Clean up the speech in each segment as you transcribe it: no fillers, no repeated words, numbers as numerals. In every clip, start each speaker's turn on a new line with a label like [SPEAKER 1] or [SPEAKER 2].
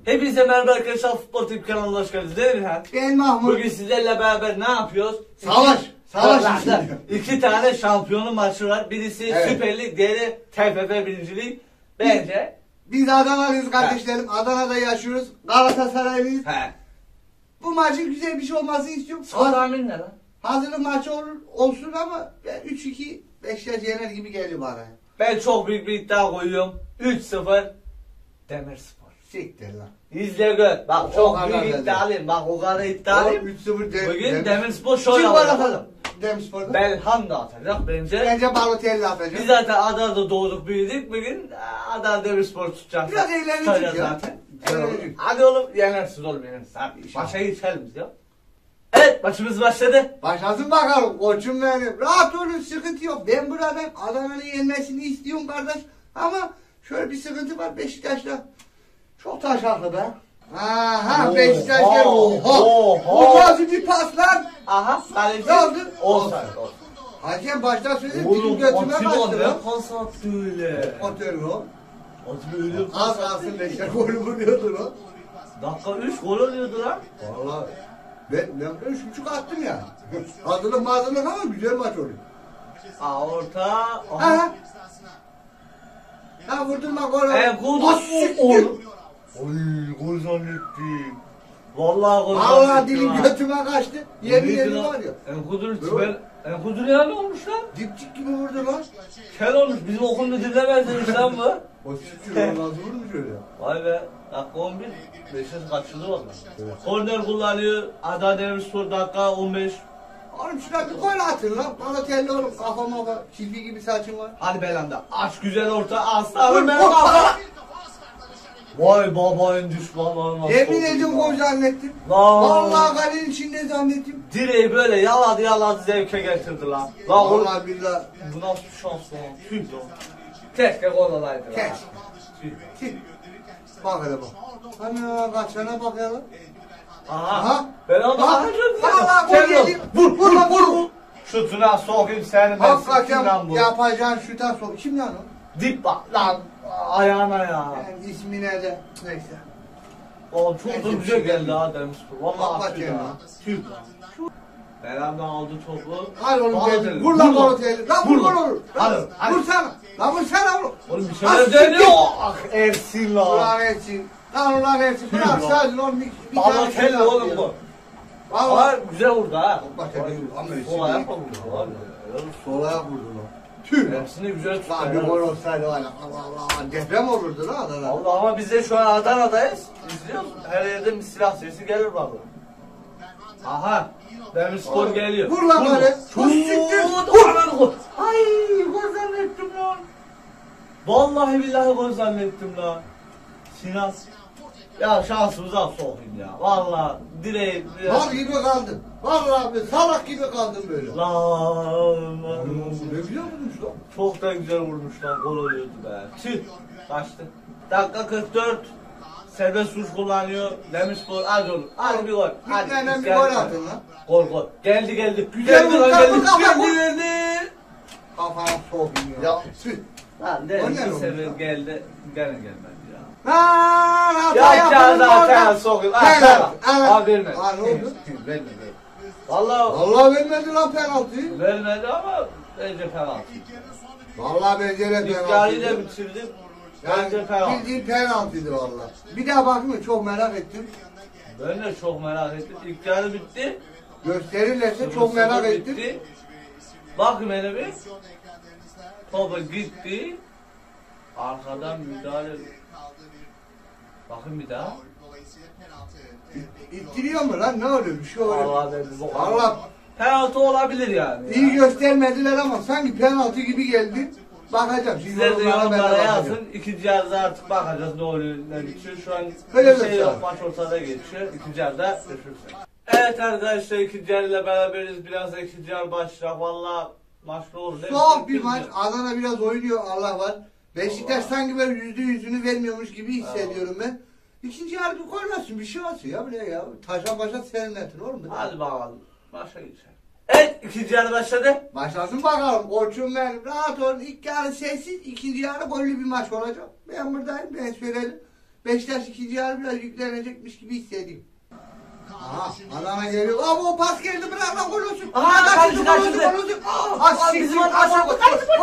[SPEAKER 1] Hepinize merhaba arkadaşlar, Futbol TV kanalına hoş geldiniz. Değil mi?
[SPEAKER 2] Ben Mahmut.
[SPEAKER 1] Bugün sizlerle beraber ne yapıyoruz?
[SPEAKER 2] Savaş.
[SPEAKER 1] İki tane şampiyonun maçı var. Birisi
[SPEAKER 2] Evet.
[SPEAKER 1] Süper Lig, diğeri TFF 1. Lig. Bence
[SPEAKER 2] Biz Adanalıyız kardeşlerim. Adana'da yaşıyoruz. Galatasaraylıyız. Bu maçın güzel bir şey olmasını istiyorum.
[SPEAKER 1] tahmin ne lan?
[SPEAKER 2] Hazırlık maçı olsun ama 3-2 Beşiktaş yener gibi geliyor bana.
[SPEAKER 1] Ben çok büyük bir iddia koyuyorum. 3-0 Demirspor.
[SPEAKER 2] Siktir lan.
[SPEAKER 1] İzle gör. Bak
[SPEAKER 2] O
[SPEAKER 1] çok
[SPEAKER 2] kadar
[SPEAKER 1] büyük
[SPEAKER 2] dedi.
[SPEAKER 1] iddialıyım. Bak o kadar iddialıyım.
[SPEAKER 2] 3-0
[SPEAKER 1] Bugün Demirspor şov
[SPEAKER 2] Kim
[SPEAKER 1] yapacak.
[SPEAKER 2] atalım? Demirspor'da.
[SPEAKER 1] Belhanda atacak bence.
[SPEAKER 2] Bence Balotelli atacak.
[SPEAKER 1] Biz zaten Adana'da doğduk büyüdük. Bugün Adana Demirspor tutacağız.
[SPEAKER 2] Biraz eğlenecek
[SPEAKER 1] Tutacağız
[SPEAKER 2] ya.
[SPEAKER 1] zaten.
[SPEAKER 2] Eğlenecek.
[SPEAKER 1] Hadi oğlum yenersiniz oğlum yenersiniz. Hadi başa geçelim biz ya. Evet maçımız başladı.
[SPEAKER 2] Başlasın bakalım koçum benim. Rahat olun, sıkıntı yok. Ben buradan Adana'nın yenmesini istiyorum kardeş. Ama şöyle bir sıkıntı var Beşiktaş'ta. Çok taşaklı be. Aha Beşiktaş gel. Oha. Bu nasıl bir pas lan?
[SPEAKER 1] Aha. Kaleci.
[SPEAKER 2] Ne oldu?
[SPEAKER 1] Offside.
[SPEAKER 2] Hakem baştan söyledi.
[SPEAKER 1] Oğlum
[SPEAKER 2] Dilim götüme
[SPEAKER 1] Atilla
[SPEAKER 2] kaçtı
[SPEAKER 1] ne
[SPEAKER 2] lan.
[SPEAKER 1] pas attı öyle.
[SPEAKER 2] Atıyor o.
[SPEAKER 1] Atilla öyle pas
[SPEAKER 2] Az
[SPEAKER 1] attı.
[SPEAKER 2] kalsın Beşiktaş golü vuruyordu o.
[SPEAKER 1] Dakika 3 gol oluyordu lan.
[SPEAKER 2] Valla. Ben 3.5 attım ya. Hazırlık ama güzel maç oluyor.
[SPEAKER 1] Orta.
[SPEAKER 2] Aha. Ha vurdurma gol.
[SPEAKER 1] Gol. Oğlum. Oy gol zannettim. Vallahi gol zannettim.
[SPEAKER 2] Vallahi dilim götüme kaçtı. Yemin ederim var ya.
[SPEAKER 1] Enkudur ya ne olmuş lan?
[SPEAKER 2] Dipçik gibi vurdu lan.
[SPEAKER 1] Kel olmuş. Bizim okulda dinlemez demiş lan bu.
[SPEAKER 2] O sıçıyor nasıl vurmuş öyle ya.
[SPEAKER 1] Vay be. Dakika 11. Beşiktaş kaçırdı valla. Korner kullanıyor. Adana Demirspor dakika 15.
[SPEAKER 2] Oğlum şuna bir gol atın lan. Balotelli oğlum kafama bak. Çilgi gibi saçın var.
[SPEAKER 1] Hadi Belanda. Aç güzel orta. Aslanım ben kafa. Vay babayın düşmanları nasıl
[SPEAKER 2] Yemin
[SPEAKER 1] oldu
[SPEAKER 2] ediyorum
[SPEAKER 1] ya?
[SPEAKER 2] gol zannettim.
[SPEAKER 1] Lan.
[SPEAKER 2] Vallahi kalenin içinde zannettim.
[SPEAKER 1] Direği böyle yaladı zevke getirdi lan. Lan oğlum.
[SPEAKER 2] Vallahi billahi.
[SPEAKER 1] Bu nasıl bir şans lan? Tüh lan. Keşke gol olaydı lan.
[SPEAKER 2] Keşke.
[SPEAKER 1] Tüh.
[SPEAKER 2] Tih. Bak hele bak. Ana kaçana bak ya lan.
[SPEAKER 1] Aha. Belanda.
[SPEAKER 2] Bak. Vallahi gol yedim.
[SPEAKER 1] Vur lan vur. Şutuna sokayım seni ben siktim
[SPEAKER 2] Hakikaten
[SPEAKER 1] lan bu.
[SPEAKER 2] yapacağın şuta sok. Kim lan o?
[SPEAKER 1] Dip bak lan. Ayağına ya.
[SPEAKER 2] Yani ismine de. Neyse.
[SPEAKER 1] Oğlum çok da
[SPEAKER 2] Neyse,
[SPEAKER 1] güzel
[SPEAKER 2] bir şey
[SPEAKER 1] geldi ha Demirspor. Vallahi
[SPEAKER 2] Hakikaten
[SPEAKER 1] tüh
[SPEAKER 2] ya.
[SPEAKER 1] lan. Tüh lan. Belanda aldı topu.
[SPEAKER 2] Hadi oğlum
[SPEAKER 1] Balotelli.
[SPEAKER 2] geldi. Vur lan Balotelli. Lan vur
[SPEAKER 1] Vur lan.
[SPEAKER 2] gol olur.
[SPEAKER 1] Hadi.
[SPEAKER 2] Vursana. Lan vursana oğlum.
[SPEAKER 1] Oğlum bir
[SPEAKER 2] Ah,
[SPEAKER 1] şeyler
[SPEAKER 2] siktir.
[SPEAKER 1] dönüyor. Ah Ersin lan.
[SPEAKER 2] Ulan Ersin. Lan Ersin. Bırak
[SPEAKER 1] lan.
[SPEAKER 2] sadece oğlum bir
[SPEAKER 1] Balotelli
[SPEAKER 2] tane
[SPEAKER 1] oğlum
[SPEAKER 2] ya.
[SPEAKER 1] bu.
[SPEAKER 2] Vallahi.
[SPEAKER 1] Ama güzel vurdu ha.
[SPEAKER 2] Balotelli ama Ersin
[SPEAKER 1] Sol ayak
[SPEAKER 2] değil.
[SPEAKER 1] vurdu abi.
[SPEAKER 2] Sol ayak vurdu lan. Tüh.
[SPEAKER 1] Ersin'i güzel tuttu.
[SPEAKER 2] Lan bir gol olsaydı var ya. Allah Allah. Deprem olurdu lan Adana.
[SPEAKER 1] Allah ama biz de şu an Adana'dayız. İzliyoruz. Her yerden bir silah sesi gelir bak. Aha. Demirspor geliyor.
[SPEAKER 2] Vur lan böyle.
[SPEAKER 1] Vur.
[SPEAKER 2] Siktir.
[SPEAKER 1] Vur. Ay gol zannettim lan. Vallahi billahi gol zannettim lan. Sinan. Ya şansımıza sokayım ya. Vallahi direği.
[SPEAKER 2] Mal gibi kaldım. Vallahi ben salak gibi kaldım böyle.
[SPEAKER 1] Lan.
[SPEAKER 2] Ne güzel vurmuş lan.
[SPEAKER 1] Çok da güzel vurmuş lan. Gol oluyordu be. Tüh. Kaçtı. Dakika 44. Serbest vuruş kullanıyor. Demirspor hadi oğlum. Hadi bir gol. Hadi.
[SPEAKER 2] Bitmeden bir
[SPEAKER 1] Geldi.
[SPEAKER 2] gol atın lan.
[SPEAKER 1] Gol. Geldi.
[SPEAKER 2] Güzel
[SPEAKER 1] Geldi
[SPEAKER 2] vur,
[SPEAKER 1] lan geldi.
[SPEAKER 2] kafa,
[SPEAKER 1] Geldi.
[SPEAKER 2] Kafana sokayım ya.
[SPEAKER 1] Ya.
[SPEAKER 2] Tüh.
[SPEAKER 1] Lan
[SPEAKER 2] O
[SPEAKER 1] dedim
[SPEAKER 2] ne
[SPEAKER 1] bir
[SPEAKER 2] olmuş
[SPEAKER 1] sefer
[SPEAKER 2] lan?
[SPEAKER 1] geldi. Gene gelmedi ya.
[SPEAKER 2] Lan hata
[SPEAKER 1] Ya
[SPEAKER 2] yapalım
[SPEAKER 1] zaten
[SPEAKER 2] orada.
[SPEAKER 1] sokayım.
[SPEAKER 2] Penaltı.
[SPEAKER 1] Abi vermedi.
[SPEAKER 2] Aa, ne oldu?
[SPEAKER 1] Vermedi. Vallahi
[SPEAKER 2] Allah vermedi lan penaltıyı.
[SPEAKER 1] vermedi ama bence penaltı.
[SPEAKER 2] Vallahi bence de
[SPEAKER 1] İddiayı da
[SPEAKER 2] penaltıydı.
[SPEAKER 1] bitirdim.
[SPEAKER 2] Yani
[SPEAKER 1] Bence penaltı.
[SPEAKER 2] bildiğin penaltıydı vallahi. Bir daha bakayım çok merak ettim.
[SPEAKER 1] Ben de çok merak ettim. İlk yarı bitti.
[SPEAKER 2] Gösterirlerse çok merak ettim.
[SPEAKER 1] Bitti. Bakın hele bir. Topa gitti. Arkadan müdahale. Bakın bir daha.
[SPEAKER 2] İttiriyor mu lan ne oluyor bir şey oluyor.
[SPEAKER 1] Allah dedi.
[SPEAKER 2] Allah
[SPEAKER 1] Penaltı olabilir yani.
[SPEAKER 2] iyi göstermediler ama sanki penaltı gibi geldi. Bakacağım. Şimdi
[SPEAKER 1] Sizler de
[SPEAKER 2] yorumlara ben de
[SPEAKER 1] yorumlara
[SPEAKER 2] bakacağım.
[SPEAKER 1] yazın. İkinci yarıda artık bakacağız ne oluyor ne bitiyor. Şu an
[SPEAKER 2] Öyle
[SPEAKER 1] bir şey
[SPEAKER 2] mi?
[SPEAKER 1] yok. Maç ortada geçiyor. İkinci yarıda görüşürüz. Evet arkadaşlar ikinci yarıyla beraberiz. Biraz da ikinci yarı başlayacak. Valla maç ne olur?
[SPEAKER 2] Soğuk bir maç. Adana biraz oynuyor Allah var. Beşiktaş sanki böyle %100'ünü vermiyormuş gibi hissediyorum ben. İkinci yarı bir koymasın bir şey olsun ya bile ya. Taşa başa serinletin oğlum.
[SPEAKER 1] Hadi bakalım. Başa geçelim. Evet ikinci yarı başladı.
[SPEAKER 2] Başlasın bakalım koçum benim. Rahat olun. İlk yarı sessiz, ikinci yarı gollü bir maç olacak. Ben buradayım, ben söyledim. Beşiktaş ikinci yarı biraz yüklenecekmiş gibi hissediyorum. Aha, Adana geliyor. Aa, o pas geldi, bırak lan, gol olsun.
[SPEAKER 1] Aha, kaçtı.
[SPEAKER 2] Gol olsun. Aa,
[SPEAKER 1] Bizim kaçtı.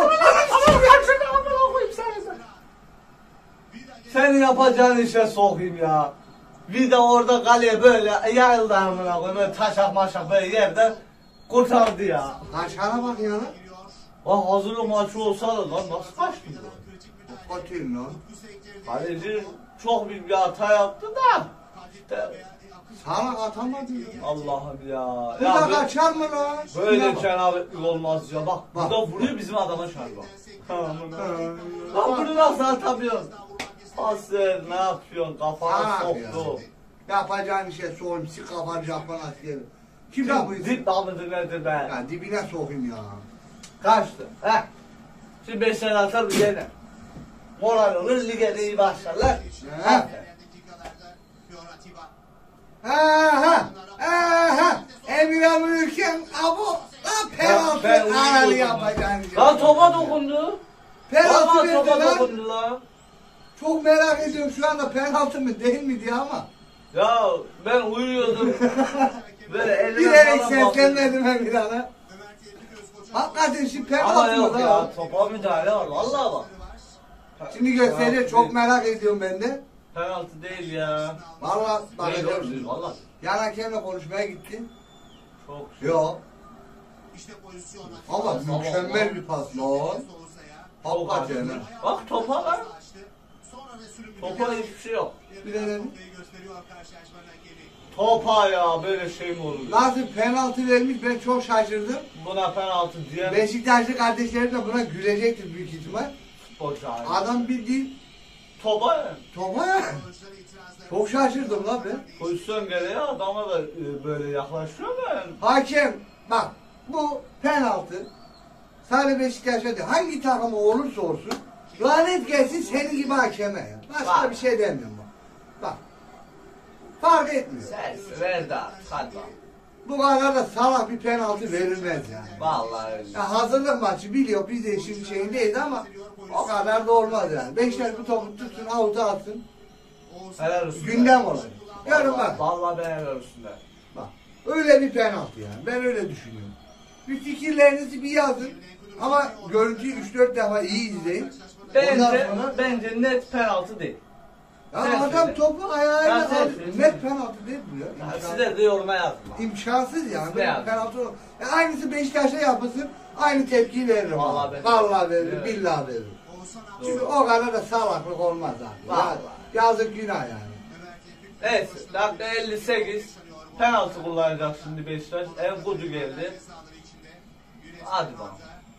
[SPEAKER 1] Senin yapacağın işe sokayım ya. Bir de orada kaleye böyle yayıldı amına koyayım. Böyle taşak maşak böyle yerde kurtardı ya.
[SPEAKER 2] Aşağına bak ya.
[SPEAKER 1] Bak hazırlık maçı olsa da lan nasıl kaçtı bu?
[SPEAKER 2] Kötüyüm lan.
[SPEAKER 1] Kaleci çok büyük bir hata yaptı da. İşte
[SPEAKER 2] Sana atamadı ya.
[SPEAKER 1] Allah'ım ya.
[SPEAKER 2] Bu da kaçar mı lan?
[SPEAKER 1] Böyle cenabetlik olmaz ya. Bak
[SPEAKER 2] Bak.
[SPEAKER 1] burada vuruyor bizim adama şarba. Lan bunu nasıl atamıyorsun? Pas ver, ne yapıyorsun? Kafana soktu.
[SPEAKER 2] Yapacağın işe soğuyum, sık kafanı Japon askeri. Kim yapıyor?
[SPEAKER 1] Dip damıdır nedir be?
[SPEAKER 2] Ya dibine sokayım ya.
[SPEAKER 1] Kaçtı. Heh. Şimdi 5 sene atar bir gene. Moral olur, lige de iyi başlarlar.
[SPEAKER 2] He. Ha. Emirhan Ülken abo. Lan penaltı.
[SPEAKER 1] Ben
[SPEAKER 2] Ananı
[SPEAKER 1] uyuyordum
[SPEAKER 2] yapacağın işe.
[SPEAKER 1] Lan topa dokundu.
[SPEAKER 2] Penaltı
[SPEAKER 1] Vallahi
[SPEAKER 2] verdi
[SPEAKER 1] topa
[SPEAKER 2] lan.
[SPEAKER 1] dokundu lan.
[SPEAKER 2] Çok merak ediyorum şu anda penaltı mı değil mi diye ama.
[SPEAKER 1] Ya ben uyuyordum. Böyle elime
[SPEAKER 2] Bilerek
[SPEAKER 1] falan bakıyordum.
[SPEAKER 2] seslenmedim Emirhan'a. Hakikaten şimdi
[SPEAKER 1] Ama
[SPEAKER 2] penaltı mı
[SPEAKER 1] yok
[SPEAKER 2] lan?
[SPEAKER 1] ya, topa müdahale var. Vallahi bak.
[SPEAKER 2] Şimdi gösteriyor,
[SPEAKER 1] Penaltı
[SPEAKER 2] çok
[SPEAKER 1] değil.
[SPEAKER 2] merak ediyorum ben de.
[SPEAKER 1] Penaltı değil ya.
[SPEAKER 2] Valla
[SPEAKER 1] Değil
[SPEAKER 2] bakacağım
[SPEAKER 1] oğlum,
[SPEAKER 2] şimdi.
[SPEAKER 1] vallahi.
[SPEAKER 2] Yan hakemle konuşmaya gitti.
[SPEAKER 1] Çok
[SPEAKER 2] Yo.
[SPEAKER 3] İşte pozisyon.
[SPEAKER 2] Ama mükemmel bir pas lan. Hakikaten ha.
[SPEAKER 1] Bak topa lan.
[SPEAKER 3] Sonra ve sürüm
[SPEAKER 1] Topa hiçbir şey yok.
[SPEAKER 2] Bir de dedim.
[SPEAKER 3] gösteriyor karşılaşmanın hakemi.
[SPEAKER 1] Topa ya, böyle şey mi olur?
[SPEAKER 2] Nasıl penaltı vermiş, ben çok şaşırdım.
[SPEAKER 1] Buna penaltı diyen
[SPEAKER 2] Beşiktaşlı kardeşlerim de buna gülecektir büyük ihtimal.
[SPEAKER 1] futbolcu abi.
[SPEAKER 2] Adam bildiğin
[SPEAKER 1] Topa ya.
[SPEAKER 2] topa ya. Çok şaşırdım lan ben.
[SPEAKER 1] Pozisyon gereği adama da böyle yaklaşıyor ben.
[SPEAKER 2] Hakem bak, bu penaltı sadece Beşiktaş'a değil, hangi takımı olursa olsun lanet gelsin senin gibi hakeme ya. Başka
[SPEAKER 1] Bak.
[SPEAKER 2] bir şey demiyorum bak. Bak. Fark etmiyor.
[SPEAKER 1] Ses ver de artık, hadi bak.
[SPEAKER 2] Bu kadar da salak bir penaltı verilmez yani.
[SPEAKER 1] Vallahi öyle.
[SPEAKER 2] Ya hazırlık maçı biliyor, biz de işin şeyindeyiz ama o kadar da olmaz yani. Beşiktaş bu topu tutsun, avuta atsın,
[SPEAKER 1] Helal olsun.
[SPEAKER 2] gündem olur. Görün bak.
[SPEAKER 1] Vallahi ben helal olsun de.
[SPEAKER 2] Bak. Öyle bir penaltı yani. Ben öyle düşünüyorum. Bir fikirlerinizi bir yazın. Ama görüntüyü 3-4 defa iyi izleyin. Ondan
[SPEAKER 1] Bence,
[SPEAKER 2] sonra...
[SPEAKER 1] bence net penaltı değil.
[SPEAKER 2] Ya
[SPEAKER 1] Sen
[SPEAKER 2] adam
[SPEAKER 1] söyle.
[SPEAKER 2] topu ayağıyla
[SPEAKER 1] Ya sen
[SPEAKER 2] aldı.
[SPEAKER 1] söyle.
[SPEAKER 2] Net penaltı değil bu ya.
[SPEAKER 1] Ya
[SPEAKER 2] İmkansız.
[SPEAKER 1] size de yoruma yazın. bak.
[SPEAKER 2] İmkansız yani.
[SPEAKER 1] Siz de
[SPEAKER 2] Böyle
[SPEAKER 1] yazın.
[SPEAKER 2] penaltı olur. Ya aynısı Beşiktaş'a yapılsın. Aynı tepkiyi veririm.
[SPEAKER 1] Vallahi ben-
[SPEAKER 2] Vallahi veririm.
[SPEAKER 1] Evet.
[SPEAKER 2] Billahi veririm.
[SPEAKER 3] Oğuzhan
[SPEAKER 2] Çünkü o kadar da salaklık olmaz abi.
[SPEAKER 1] Vallahi.
[SPEAKER 2] Yazık günah yani.
[SPEAKER 1] Evet, dakika 58. Penaltı kullanacak şimdi Beşiktaş. Enkudu geldi. Hadi bakalım.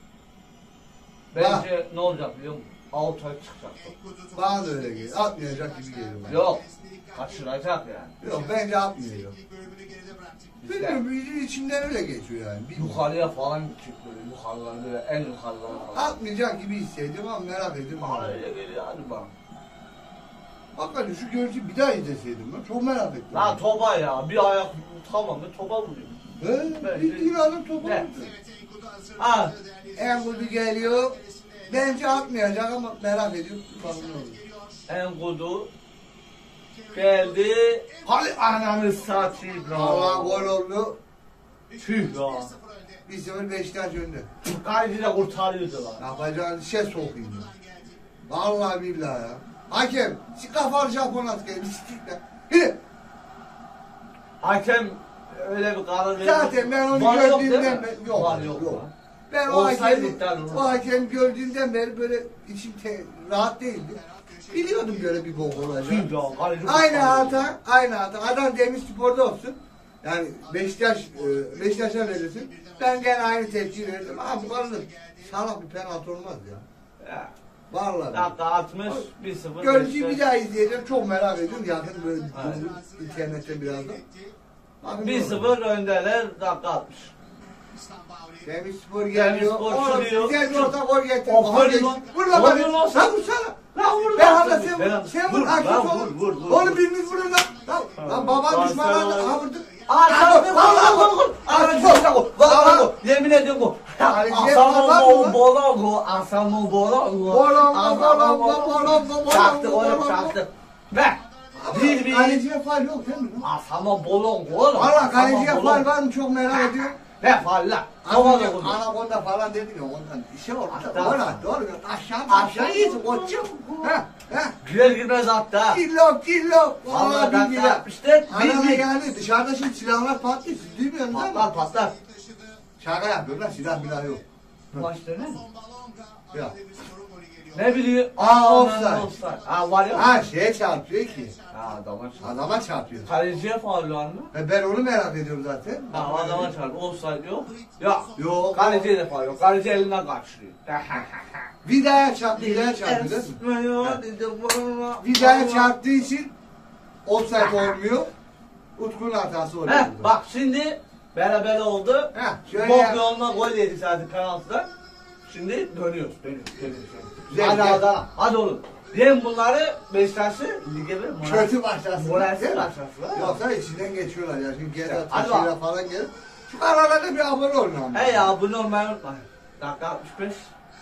[SPEAKER 1] Bence ne olacak biliyor musun? Out'a çıkacak.
[SPEAKER 2] Bana da öyle geliyor. Atmayacak gibi geliyor bana.
[SPEAKER 1] Yok. Kaçıracak yani.
[SPEAKER 2] Yok, bence atmıyor.
[SPEAKER 3] bölümünü geride bıraktık.
[SPEAKER 2] Bilmiyorum, bizim içimden öyle geçiyor yani. Bilmiyorum.
[SPEAKER 1] Yukarıya falan gidecek böyle. Yukarılara böyle en yukarılara falan.
[SPEAKER 2] Atmayacak gibi hissediyorum ama merak ediyorum.
[SPEAKER 1] Bana öyle geliyor, hadi bakalım.
[SPEAKER 2] Hakikaten şu görüntüyü bir daha izleseydim ben. Çok merak ettim.
[SPEAKER 1] La topa ya, bir ayak tamam mı topa vuruyor.
[SPEAKER 2] He? Bildiğin adam topu
[SPEAKER 1] Ne?
[SPEAKER 2] vurdu.
[SPEAKER 1] Ha.
[SPEAKER 2] Enkudu geliyor. Bence atmayacak ama merak ediyorum. Bakalım ne olur.
[SPEAKER 1] Enkudu geldi. Hadi ananı satayım la.
[SPEAKER 2] Allah gol oldu.
[SPEAKER 1] Tüh ya.
[SPEAKER 2] 1-0 Beşiktaş önde.
[SPEAKER 1] Kaleci de kurtarıyordu lan.
[SPEAKER 2] Yapacağın işe sokayım ya. Vallahi billahi ya. Hakem, şu kafalı Japon askeri, bir sikikle. Hadi.
[SPEAKER 1] Hakem öyle bir karar verdi.
[SPEAKER 2] Zaten ben onu
[SPEAKER 1] Var yok
[SPEAKER 2] gördüğümden
[SPEAKER 1] değil mi?
[SPEAKER 2] beri yok.
[SPEAKER 1] Var yok.
[SPEAKER 2] Yok.
[SPEAKER 1] Lan.
[SPEAKER 2] Ben o
[SPEAKER 1] Olsaydı
[SPEAKER 2] hakemi,
[SPEAKER 1] iptal olurdu.
[SPEAKER 2] o hakemi gördüğümden beri böyle içim rahat değildi. Biliyordum böyle bir bok olacak.
[SPEAKER 1] Tüh ya, kaleci
[SPEAKER 2] Aynı
[SPEAKER 1] kurtarıyordu.
[SPEAKER 2] aynı hata. Adam Demirspor'da olsun. Yani Beşiktaş'a verirsin. Ben gene aynı tepki verirdim. Ama bu kadar salak bir penaltı olmaz ya.
[SPEAKER 1] Ya.
[SPEAKER 2] Vallahi.
[SPEAKER 1] Dakika 60, 1-0.
[SPEAKER 2] Görüntüyü bir
[SPEAKER 1] Beşiktaş.
[SPEAKER 2] daha izleyeceğim. Çok merak ediyorum. Yakın böyle internette birazdan. Bakın ne olur.
[SPEAKER 1] 1-0 öndeler, dakika 60.
[SPEAKER 2] Demirspor geliyor.
[SPEAKER 1] Demirspor
[SPEAKER 2] Oğlum
[SPEAKER 1] sürüyor.
[SPEAKER 2] güzel bir orta gol getir.
[SPEAKER 1] Of,
[SPEAKER 2] Aha,
[SPEAKER 1] hadi
[SPEAKER 2] geç.
[SPEAKER 1] lan.
[SPEAKER 2] Vur lan
[SPEAKER 1] Vur
[SPEAKER 2] bana.
[SPEAKER 1] lan sen.
[SPEAKER 2] Lan vursana.
[SPEAKER 1] Lan vur
[SPEAKER 2] Ben
[SPEAKER 1] lan.
[SPEAKER 2] hala sen vur. Sen vur.
[SPEAKER 1] Vur,
[SPEAKER 2] Akif
[SPEAKER 1] lan
[SPEAKER 2] oğlum.
[SPEAKER 1] vur, vur.
[SPEAKER 2] Oğlum biriniz vurun lan. Lan baban
[SPEAKER 1] Lan
[SPEAKER 2] düşmanlar
[SPEAKER 1] sen
[SPEAKER 2] da
[SPEAKER 1] oğlum.
[SPEAKER 2] ha vurdu.
[SPEAKER 1] Vallahi yemin ediyorum bu. Asamon bolago.
[SPEAKER 2] Çaktı
[SPEAKER 1] Çaktı oğlum çaktı. Be. 1-1.
[SPEAKER 2] Kaleciye faul yok değil mi?
[SPEAKER 1] Asama bolon oğlum.
[SPEAKER 2] Valla kaleciye
[SPEAKER 1] Asama
[SPEAKER 2] faul
[SPEAKER 1] bolon.
[SPEAKER 2] var mı çok merak ediyorum.
[SPEAKER 1] Ne faul lan? Hava
[SPEAKER 2] Anladım.
[SPEAKER 1] dokundu.
[SPEAKER 2] Anakonda falan dedin ya ondan. İşe orada.
[SPEAKER 1] Hatta-
[SPEAKER 2] Doğru. Aşağı iyisin koçum. Ha.
[SPEAKER 1] Girer girmez hatta.
[SPEAKER 2] Kilo.
[SPEAKER 1] Vallahi
[SPEAKER 2] bir
[SPEAKER 1] dakika
[SPEAKER 2] kilo.
[SPEAKER 1] 64.
[SPEAKER 2] Anama
[SPEAKER 1] 1-1.
[SPEAKER 2] geldi. Dışarıda şimdi silahlar patlıyor. Siz duymuyor musunuz?
[SPEAKER 1] Patlar patlar.
[SPEAKER 2] Şaka yapıyorlar. Silah milah yok.
[SPEAKER 1] Maçta ne?
[SPEAKER 3] Son Balonga.
[SPEAKER 2] Ya.
[SPEAKER 3] Arada bir sorun golü geliyor.
[SPEAKER 1] Ne biliyor?
[SPEAKER 2] Offside.
[SPEAKER 1] Var ya.
[SPEAKER 2] Ha şeye çarpıyor ki.
[SPEAKER 1] Ha adama çarp.
[SPEAKER 2] Adama çarpıyor.
[SPEAKER 1] Kaleciye faul var mı?
[SPEAKER 2] Ben onu merak ediyorum zaten.
[SPEAKER 1] Ha adama çarp. Offside yok. Ya.
[SPEAKER 2] Yok.
[SPEAKER 1] Kaleciye de faul yok. Kaleci elinden kaçırıyor.
[SPEAKER 2] Vidaya çarptı. Vidaya çarptı değil mi? Vidaya çarptığı için offside olmuyor. Utku'nun hatası oluyor.
[SPEAKER 1] Heh, bak şimdi beraber oldu.
[SPEAKER 2] Şöyle
[SPEAKER 1] Bok
[SPEAKER 2] yap.
[SPEAKER 1] yoluna gol yedik zaten kanalda. Şimdi dönüyoruz.
[SPEAKER 2] Güzel,
[SPEAKER 1] Hadi
[SPEAKER 2] güzel.
[SPEAKER 1] Adana. Hadi oğlum. Diyelim bunları Beşiktaş'ı lige ver.
[SPEAKER 2] Kötü başlasın.
[SPEAKER 1] Moralsiz başlasın.
[SPEAKER 2] Yoksa içinden geçiyorlar ya. Şimdi gene
[SPEAKER 1] Hadi
[SPEAKER 2] taşıyla falan gelir. Şu aralarda bir abone olun ama.
[SPEAKER 1] Hey ya bunu olmayı unutma. Dakika 65.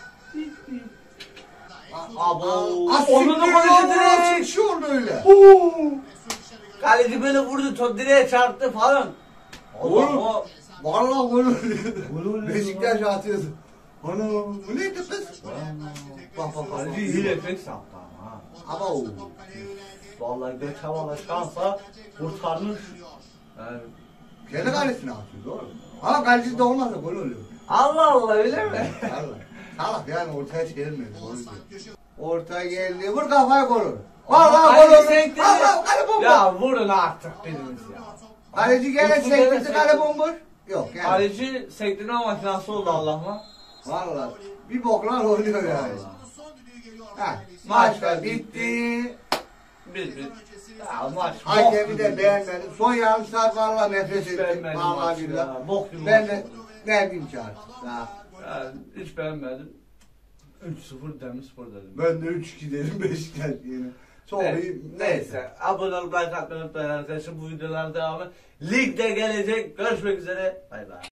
[SPEAKER 1] Abo. Onun da golü direkt.
[SPEAKER 2] Şu oldu öyle.
[SPEAKER 1] Kaleci böyle vurdu, top direğe çarptı falan.
[SPEAKER 2] Oğlum.
[SPEAKER 1] O
[SPEAKER 2] Vallahi gol
[SPEAKER 1] Gol
[SPEAKER 2] oluyordu.
[SPEAKER 1] oluyordu.
[SPEAKER 2] Beşiktaş atıyordu. Ana bu neydi kız? Bak.
[SPEAKER 1] kaleci iyi refleks yaptı ama.
[SPEAKER 2] Ama o.
[SPEAKER 1] Vallahi geç havalı şansa kurtarmış. Yani,
[SPEAKER 2] Kendi kalesine atıyor doğru. Ama kaleci de olmazsa gol oluyor.
[SPEAKER 1] Allah Allah öyle mi?
[SPEAKER 2] Vallahi. Salak yani ortaya çevirmiyor. Orta geldi. Vur kafaya gol olur. Vallahi gol olur. Vallahi kale bomboş.
[SPEAKER 1] Ya vurun artık biriniz ya.
[SPEAKER 2] Kaleci gene
[SPEAKER 1] Utku gene
[SPEAKER 2] sektirdi kale
[SPEAKER 1] sektirdi.
[SPEAKER 2] bomboş. Yok yani.
[SPEAKER 1] Kaleci sektirme makinası oldu Allah'ıma.
[SPEAKER 2] Vallahi bir boklar oynuyor yani.
[SPEAKER 3] Son düdüğü geliyor.
[SPEAKER 2] Ha, maç da bitti.
[SPEAKER 1] Bir. Ya maç.
[SPEAKER 2] Hakemi de beğenmedim. Son yarım saat vallahi nefret ettim.
[SPEAKER 1] Beğenmedim
[SPEAKER 2] Vallahi
[SPEAKER 1] maçı
[SPEAKER 2] billahi.
[SPEAKER 1] ya. Bok gibi
[SPEAKER 2] Ben
[SPEAKER 1] maç
[SPEAKER 2] de
[SPEAKER 1] oldu.
[SPEAKER 2] verdim çağır. Ya.
[SPEAKER 1] Yani hiç beğenmedim. 3-0 Demirspor dedim.
[SPEAKER 2] Ben de 3-2 dedim Beşiktaş yine. Çok iyi.
[SPEAKER 1] Neyse. Abone olup like atmayı unutmayın arkadaşlar. Bu videoların devamı ligde gelecek. Görüşmek üzere. Bay bay.